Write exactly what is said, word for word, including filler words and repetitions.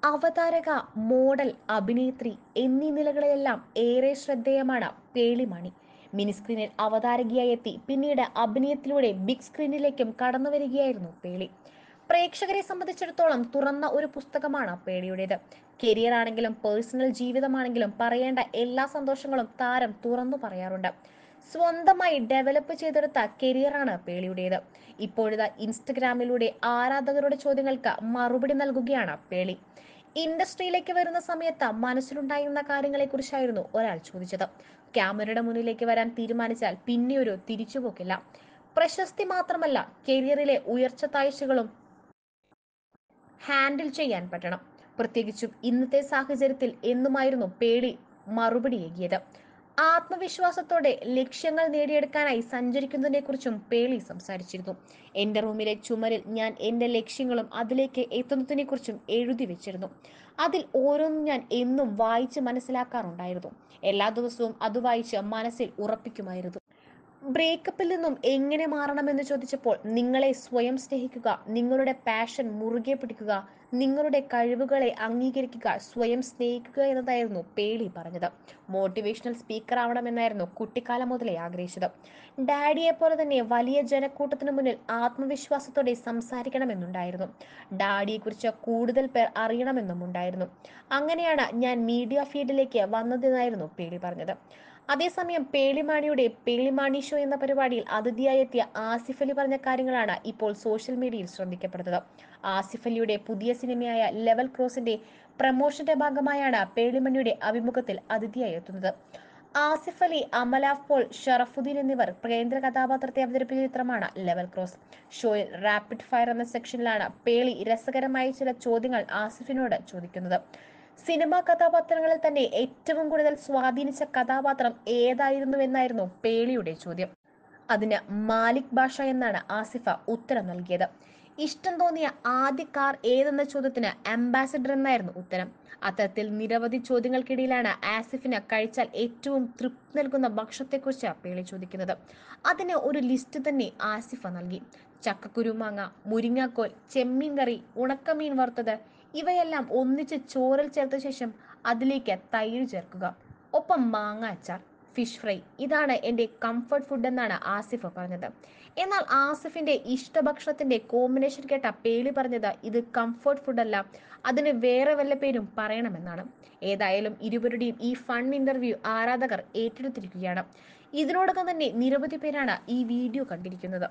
അവതാരക, model, അഭിനേത്രി എന്നീ നിലകളിലെല്ലാം ഏറെ ശ്രദ്ധേയമാണ് പേളിമാണി. മിനി സ്ക്രീനിൽ അവതാരകയായി എത്തി പിന്നീട് അഭിനയത്തിലൂടെ ബിഗ് സ്ക്രീനിലേക്കും കടന്നുവരികയായിരുന്നു പേളി. പ്രേക്ഷകരെ സംബന്ധിച്ചിടത്തോളം തുറന്ന ഒരു പുസ്തകമാണ് പേളിയുടേത്. കരിയർ ആണെങ്കിലും പേഴ്സണൽ ജീവിതമാണെങ്കിലും പറയേണ്ട എല്ലാ സന്തോഷങ്ങളും താരം തുറന്നു പറയാറുണ്ട്. സ്വന്തമായി ഡെവലപ്പ് ചെയ്തെടുത്ത കരിയറാണ് പേളിയുടേത്. ഇപ്പോഴത്തെ ഇൻസ്റ്റഗ്രാമിലൂടെ ആരാധകരുടെ ചോദ്യങ്ങൾക്ക് മറുപടി നൽകുകയാണ് പേളി. ഇൻഡസ്ട്രിയിലേക്ക് വരുന്ന സമയത്ത് മനസ്സിലുണ്ടായിരുന്ന കാര്യങ്ങളെക്കുറിച്ചായിരുന്നു ഒരാൾ ചോദിച്ചത്. ക്യാമറയുടെ മുന്നിലേക്ക് വരാൻ തീരുമാനിച്ചാൽ പിന്നെയൊരു തിരിച്ചുപോക്കില്ല. പ്രശസ്തി മാത്രമല്ല, കരിയറിലെ ഉയർച്ച താഴ്ചകളും ഹാൻഡിൽ ചെയ്യാൻ പറ്റണം, പ്രത്യേകിച്ചും ഇന്നത്തെ സാഹചര്യത്തിൽ എന്നുമായിരുന്നു പേളി മറുപടിയേകിയത്. ആത്മവിശ്വാസത്തോടെ ലക്ഷ്യങ്ങൾ നേടിയെടുക്കാനായി സഞ്ചരിക്കുന്നതിനെക്കുറിച്ചും പേളി സംസാരിച്ചിരുന്നു. എന്റെ റൂമിലെ ചുമരിൽ ഞാൻ എന്റെ ലക്ഷ്യങ്ങളും അതിലേക്ക് എത്തുന്നതിനെക്കുറിച്ചും എഴുതി വെച്ചിരുന്നു. അതിൽ ഓരോന്നും ഞാൻ എന്നും വായിച്ച് മനസ്സിലാക്കാറുണ്ടായിരുന്നു. എല്ലാ ദിവസവും അത് വായിച്ച് മനസ്സിൽ ഉറപ്പിക്കുമായിരുന്നു. ബ്രേക്കപ്പിൽ നിന്നും എങ്ങനെ മാറണമെന്ന് ചോദിച്ചപ്പോൾ നിങ്ങളെ സ്വയം സ്നേഹിക്കുക, നിങ്ങളുടെ പാഷൻ മുറുകെ പിടിക്കുക, നിങ്ങളുടെ കഴിവുകളെ അംഗീകരിക്കുക, സ്വയം സ്നേഹിക്കുക എന്നതായിരുന്നു പേളി പറഞ്ഞത്. മോട്ടിവേഷണൽ സ്പീക്കർ ആവണമെന്നായിരുന്നു കുട്ടിക്കാലം മുതലേ ആഗ്രഹിച്ചത്. ഡാഡിയെ പോലെ തന്നെ വലിയ ജനക്കൂട്ടത്തിന് മുന്നിൽ ആത്മവിശ്വാസത്തോടെ സംസാരിക്കണമെന്നുണ്ടായിരുന്നു. ഡാഡിയെക്കുറിച്ച് കൂടുതൽ പേർ അറിയണമെന്നും ഉണ്ടായിരുന്നു. അങ്ങനെയാണ് ഞാൻ മീഡിയ ഫീൽഡിലേക്ക് വന്നതെന്നായിരുന്നു പേളി പറഞ്ഞത്. അതേസമയം പേളിമാണിയുടെ പേളിമാണി ഷോ എന്ന പരിപാടിയിൽ അതിഥിയായി എത്തിയ ആസിഫ് അലി പറഞ്ഞ കാര്യങ്ങളാണ് ഇപ്പോൾ സോഷ്യൽ മീഡിയയിൽ ശ്രദ്ധിക്കപ്പെടുന്നത്. ആസിഫ് അലിയുടെ പുതിയ സിനിമയായ ലെവൽ ക്രോസിന്റെ പ്രമോഷന്റെ ഭാഗമായാണ് പേളിമണിയുടെ അഭിമുഖത്തിൽ അതിഥിയായി എത്തുന്നത്. ആസിഫ് അലി, അമല പോൾ, ഷറഫുദ്ദീൻ എന്നിവർ കേന്ദ്ര കഥാപാത്രത്തെ അവതരിപ്പിച്ച ചിത്രമാണ് ലെവൽ ക്രോസ്. ഷോയിൽ റാപ്പിഡ് ഫയർ എന്ന സെക്ഷനിലാണ് പേളി രസകരമായ ചില ചോദ്യങ്ങൾ ആസിഫിനോട് ചോദിക്കുന്നത്. സിനിമാ കഥാപാത്രങ്ങളിൽ തന്നെ ഏറ്റവും കൂടുതൽ സ്വാധീനിച്ച കഥാപാത്രം ഏതായിരുന്നുവെന്നായിരുന്നു പേളിയുടെ ചോദ്യം. അതിന് മാലിക് ബാഷ എന്നാണ് ആസിഫ ഉത്തരം നൽകിയത്. ഇഷ്ടം തോന്നിയ ആദ്യ കാർ ഏതെന്ന ചോദ്യത്തിന് അംബാസിഡർ എന്നായിരുന്നു ഉത്തരം. അത്തരത്തിൽ നിരവധി ചോദ്യങ്ങൾക്കിടയിലാണ് ആസിഫിന് കഴിച്ചാൽ ഏറ്റവും തൃപ്തി നൽകുന്ന ഭക്ഷണത്തെക്കുറിച്ച് പേളി ചോദിക്കുന്നത്. അതിന് ഒരു ലിസ്റ്റ് തന്നെ ആസിഫ നൽകി. ചക്കക്കുരുമാങ്ങ, മുരിങ്ങാക്കോൽ, ചെമ്മീൻ കറി, ഉണക്കമീൻ വറുത്തത് ഇവയെല്ലാം ഒന്നിച്ച് ചോറിൽ ചേർത്ത ശേഷം അതിലേക്ക് തൈര് ചേർക്കുക, ഒപ്പം മാങ്ങ അച്ചാർ, ഫിഷ് ഫ്രൈ. ഇതാണ് എൻ്റെ കംഫർട്ട് ഫുഡ് എന്നാണ് ആസിഫ് പറഞ്ഞത്. എന്നാൽ ആസിഫിന്റെ ഇഷ്ടഭക്ഷണത്തിന്റെ കോമ്പിനേഷൻ കേട്ട പേളി പറഞ്ഞത് ഇത് കംഫർട്ട് ഫുഡ് അല്ല, അതിന് വേറെ വല്ല പേരും പറയണമെന്നാണ്. ഏതായാലും ഇരുവരുടെയും ഈ ഫൺ ഇന്റർവ്യൂ ആരാധകർ ഏറ്റെടുത്തിരിക്കുകയാണ്. ഇതിനോടകം തന്നെ നിരവധി പേരാണ് ഈ വീഡിയോ കണ്ടിരിക്കുന്നത്.